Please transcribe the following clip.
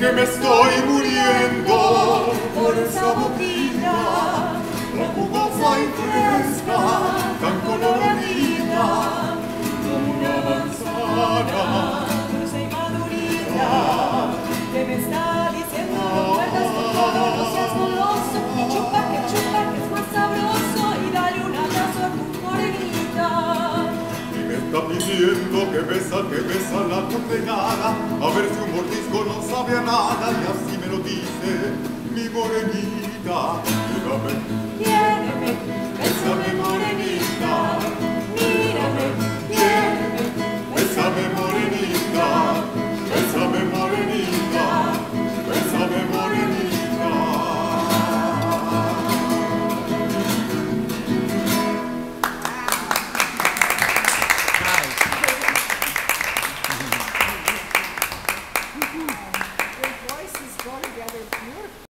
que me estoy muriendo por esa boquilla, tan jugosa y fresca, tan coloradita, como una manzana dulce y madurita, que me está diciendo no muerdas con todo, no seas goloso, que es más sabroso, y dale un abrazo a tu morenita. y me está pidiendo que besa la condenada, a ver si un mordisco no sabe a nada, y así me lo dice mi morenita. Quiéreme, bésame morenita, mírame, quiéreme, Bésame morenita, bésame morenita, bésame morenita. Your voices go together beautifully.